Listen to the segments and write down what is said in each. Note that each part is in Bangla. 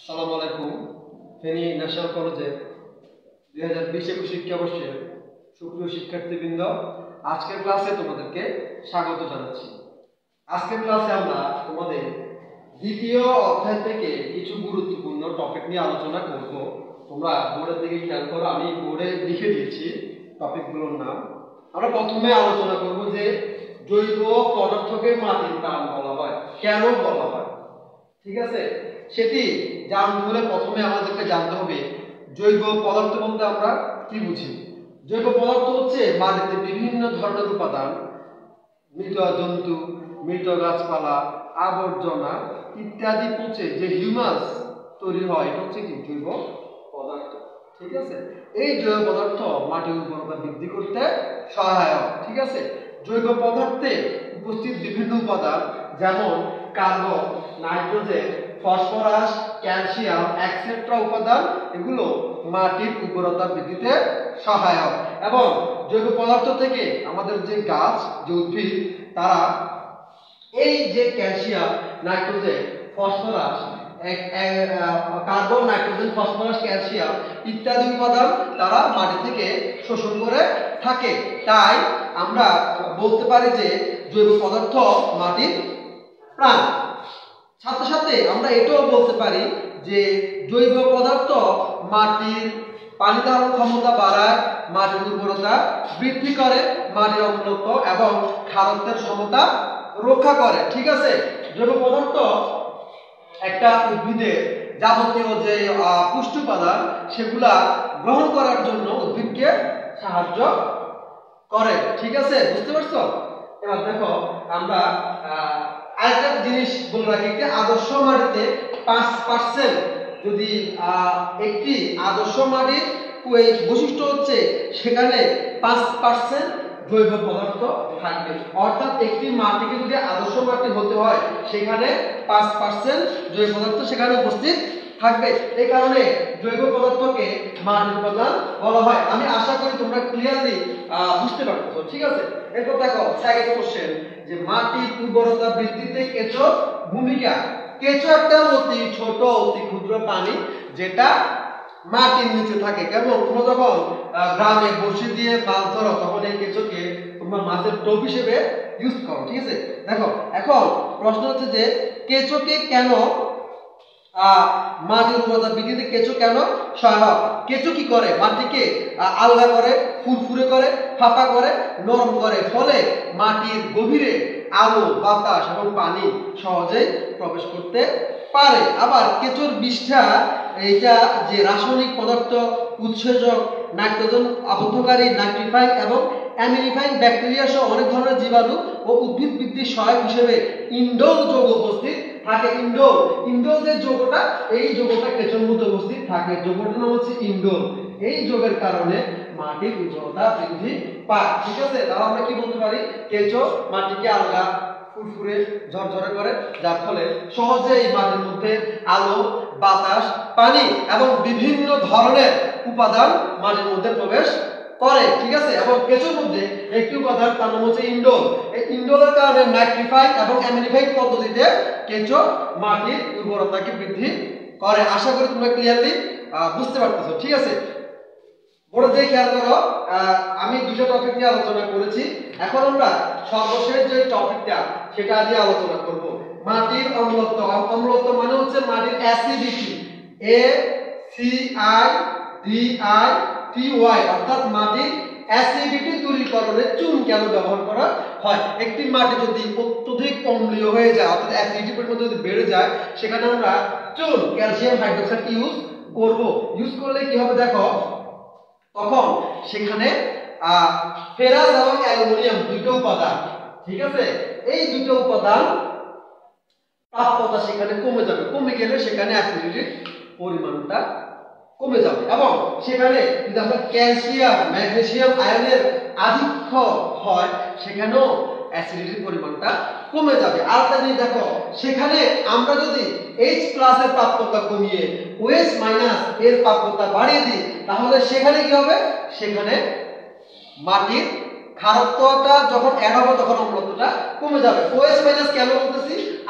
আসসালামু আলাইকুম। ফেনী ন্যাশনাল কলেজের 2020-21 শিক্ষাবর্ষের সুপ্রিয় শিক্ষার্থীবৃন্দ, আজকের ক্লাসে তোমাদেরকে স্বাগত জানাচ্ছি। আজকের ক্লাসে আমরা তোমাদের দ্বিতীয় অধ্যায় থেকে কিছু গুরুত্বপূর্ণ টপিক নিয়ে আলোচনা করব। তোমরা বোর্ডের দিকে খেয়াল করো, আমি বোর্ডে লিখে দিয়েছি টপিকগুলোর নাম। আমরা প্রথমে আলোচনা করব যে জৈব পদার্থকে মাটির প্রাণ বলা হয়, কেন বলা হয়, ঠিক আছে? সেটি জানতে হলে প্রথমে আমাদেরকে জানতে হবে জৈব পদার্থ বলতে আমরা কি বুঝি। জৈব পদার্থ হচ্ছে মাটিতে বিভিন্ন ধরনের উপাদান, মৃত জন্তু, মৃত গাছপালা, আবর্জনা ইত্যাদি পচে যে হিউমাস তৈরি হয়, এটা হচ্ছে কি জৈব পদার্থ, ঠিক আছে? এই জৈব পদার্থ মাটির উর্বরতা বৃদ্ধি করতে সহায়ক, ঠিক আছে? জৈব পদার্থে উপস্থিত বিভিন্ন উপাদান যেমন carbon, nitrogen, phosphorus, calcium etcetera উপাদান, এগুলো মাটির উর্বরতা বৃদ্ধিতে সহায়ক। এবং জৈব পদার্থ থেকে আমাদের যে গাছ, যে উদ্ভিদ, তারা এই যে calcium, nitrogen, phosphorus, carbon, nitrogen, phosphorus, calcium ইত্যাদি উপাদান তারা মাটি থেকে শোষণ করে থাকে। তাই আমরা বলতে পারি যে জৈব পদার্থ মাটির প্রাণ। সাথে সাথে আমরা এটাও বলতে পারি যে জৈব পদার্থ মাটির পানি ধারণ ক্ষমতা বাড়ায়, মাটির উর্বরতা বৃদ্ধি করে, মাটির অম্লত্ব এবং ক্ষারত্বের সমতা রক্ষা করে, ঠিক আছে? জৈব পদার্থ একটা উদ্ভিদের যাবতীয় যে পুষ্টি উপাদান সেগুলা গ্রহণ করার জন্য উদ্ভিদকে সাহায্য করে, ঠিক আছে? বুঝতে পারছো? এবার দেখো, আমরা আরেকটা জিনিস বলে রাখি, একটি আদর্শ মাটিতে 5% যদি একটি আদর্শ মাটির বৈশিষ্ট্য হচ্ছে সেখানে 5% জৈব পদার্থ থাকবে। অর্থাৎ একটি মাটিকে যদি আদর্শ মাটি হতে হয় সেখানে 5% জৈব পদার্থ সেখানে উপস্থিত থাকবে। এই কারণে জৈব পদার্থকে মাটির উপাদান বলা হয়। আমি আশা করি তোমরা ক্লিয়ারলি বুঝতে পারছো, ঠিক আছে? এরপর দেখো সেকেন্ড কোশ্চেন, যে মাটির উর্বরতা বৃদ্ধিতে কেঁচোর ভূমিকা। কেঁচো একটা অতি ছোট, অতি ক্ষুদ্র প্রাণী যেটা মাটির নিচে থাকে। কেমন, তোমরা যখন গ্রামে বসে দিয়ে মাছ ধরো তখন এই কেঁচোকে তোমরা মাছের টোপ হিসেবে ইউজ করো, ঠিক আছে? দেখো, এখন প্রশ্ন হচ্ছে যে কেঁচোকে কেন মাটির উর্বরতা বৃদ্ধিতে কেঁচো কেন সহায়ক? কেঁচো কি করে? মাটিকে আলগা করে, ফুরফুরে করে, ফাঁপা করে, নরম করে, ফলে মাটির গভীরে আলো, বাতাস এবং পানি সহজেই প্রবেশ করতে পারে। আবার কেঁচোর বিষ্ঠা, এটা যে রাসায়নিক পদার্থ, উৎসেচক, নাইট্রোজেন আবদ্ধকারী, নাইট্রিফাইং এবং অ্যামিনিফাইং ব্যাকটেরিয়া সহ অনেক ধরনের জীবাণু ও উদ্ভিদ বৃদ্ধির সহায়ক হিসেবে ইন্ডোল যৌগ উপস্থিত থাকে। ইন্ডোল যে যৌগটা, এই যৌগটা কেঁচোর মধ্যে উপস্থিত থাকে। যৌগটার নাম হচ্ছে ইন্ডোল। এই যৌগের কারণে মাটির উর্বরতা বৃদ্ধি পায়, ঠিক আছে? তাহলে আমরা কি বলতে পারি? কেঁচো মাটিকে আলগা, ফুরফুরে, ঝরঝরে করে, যার ফলে সহজে এই মাটির মধ্যে আলো, বাতাস, পানি এবং বিভিন্ন ধরনের উপাদান মাটির মধ্যে প্রবেশ করে, ঠিক আছে? এবং কেঁচোর মধ্যে একটি উপাদান, তার নাম হচ্ছে ইন্ডোল। এই ইন্ডোলের কারণে নাইট্রিফাইং এবং অ্যামিনিফাইং পদ্ধতিতে কেঁচো মাটির উর্বরতাকে বৃদ্ধি করে। আশা করি তোমরা ক্লিয়ারলি বুঝতে পারতেছো, ঠিক আছে? বড় দিয়ে খেয়াল করো, আমি দুটো টপিক নিয়ে আলোচনা করেছি। এখন আমরা সর্বশেষ যে টপিকটা সেটা দিয়ে আলোচনা করব, মাটির অম্লত্ব। অম্লত্ব মানে হচ্ছে মাটির অ্যাসিডিটি, ACIDITY, অর্থাৎ মাটির অ্যাসিডিটি দূরীকরণে চুন কেন ব্যবহার করা হয়? একটি মাটি যদি অত্যধিক অম্লীয় হয়ে যায়, অর্থাৎ অ্যাসিডিটি পরিমাণ যদি বেড়ে যায়, সেখানে আমরা চুন, ক্যালসিয়াম হাইড্রোক্সাইড ইউজ করব। ইউজ করলে কি হবে দেখো, তখন সেখানে ফেরাস এবং অ্যালুমিনিয়াম দুটো উপাদান, ঠিক আছে? এই দুটো উপাদান তাপমাত্রা সেখানে কমে যাবে। কমে গেলে সেখানে অ্যাসিডিটির পরিমাণটা কমে যাবে এবং সেখানে যদি আমরা ক্যালসিয়াম, ম্যাগনেসিয়াম আয়নের আধিক্য হয়, সেখানেও অ্যাসিডিটির পরিমাণটা কমে যাবে। আর একটা জিনিস দেখো, সেখানে আমরা যদি H+ এর তাপমাত্রা কমিয়ে OH- এর তাপমাত্রা বাড়িয়ে দিই, তাহলে সেখানে কি হবে? সেখানে মাটির ক্ষারত্বটা যখন অ্যাড হবে তখন অম্লত্বটা কমে যাবে। OH- কেন বলতেছি?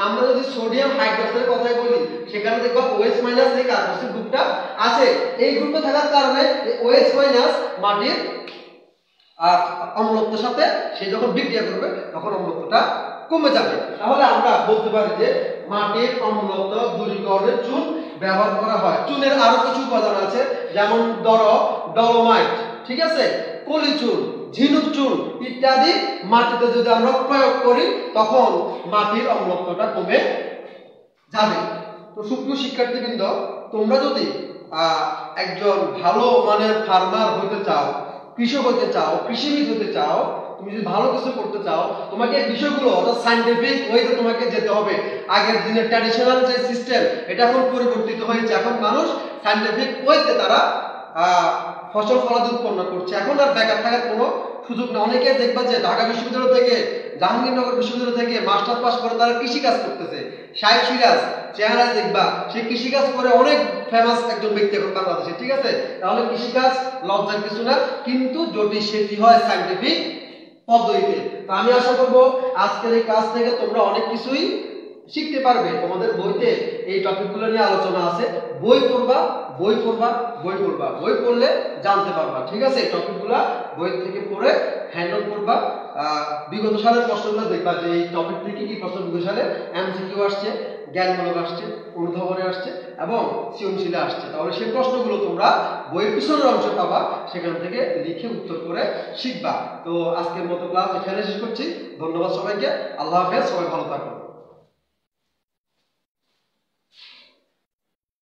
আমরা যদি সোডিয়াম হাইড্রোক্সাইডের কথাই বলি সেখানে দেখবা OH মাইনাস এই কার্বক্সিল গ্রুপটা আছে। এই গ্রুপটা থাকার কারণে OH মাইনাস মাটির অম্লত্বের সাথে সে যখন বিক্রিয়া করবে তখন অম্লত্বটা কমে যাবে। তাহলে আমরা বলতে পারি যে মাটির অম্লত্ব দূরীকরণে চুন ব্যবহার করা হয়। চুনের আরো কিছু উপাদান আছে, যেমন ধরো ডলোমাইট, ঠিক আছে, পলিচুন, ঝিনুক চুন ইত্যাদি মাটিতে যদি আমরা প্রয়োগ করি তখন মাটির অম্লত্বটা কমে যাবে। তো সুপ্রিয় শিক্ষার্থীবৃন্দ, তোমরা যদি একজন ভালো মানের ফার্মার হতে চাও, কৃষক হতে চাও, কৃষিবিদ হতে চাও, তুমি যদি ভালো কিছু করতে চাও, তোমাকে এই বিষয়গুলো অর্থাৎ সায়েন্টিফিক ওয়েতে তোমাকে যেতে হবে। আগের দিনের ট্র্যাডিশনাল যে সিস্টেম এটা এখন পরিবর্তিত হয়েছে। এখন মানুষ সায়েন্টিফিক ওয়েতে তারা ফসল ফলাদি উৎপন্ন করছে। এখন আর বেকার থাকার কোনো সুযোগ না। অনেকে দেখবা যে ঢাকা বিশ্ববিদ্যালয় থেকে, জাহাঙ্গীরনগর বিশ্ববিদ্যালয় থেকে মাস্টার্স পাস করে তারা কৃষিকাজ করতেছে। শাইখ সিরাজ চেহারা দেখবা সে কৃষিকাজ করে অনেক ফেমাস একজন ব্যক্তি এখন বাংলাদেশে, ঠিক আছে। তাহলে কৃষিকাজ লজ্জার কিছু না, কিন্তু যদি সেটি হয় সায়েন্টিফিক পদ্ধতিতে। তো আমি আশা করব আজকের এই কাজ থেকে তোমরা অনেক কিছুই শিখতে পারবে। তোমাদের বইতে এই টপিকগুলো নিয়ে আলোচনা আছে। বই পড়বা, বই পড়বা, বই পড়বা, বই পড়লে জানতে পারবা, ঠিক আছে। এই টপিকগুলো বই থেকে পড়ে হ্যান্ডল করবা। বিগত সালের প্রশ্নগুলো দেখবা যে এই টপিক থেকে কি প্রশ্ন বিগত সালে এমসিকিউ আসছে, জ্ঞানমূলক আসছে, অনুধাবনে আসছে এবং সৃজনশীলে আসছে। তাহলে সেই প্রশ্নগুলো তোমরা বইয়ের পিছনের অংশে পাবা, সেখান থেকে লিখে উত্তর করে শিখবা। তো আজকের মতো ক্লাস এখানে শেষ করছি। ধন্যবাদ সবাইকে। আল্লাহ হাফেজ, সবাই ভালো থাকুন।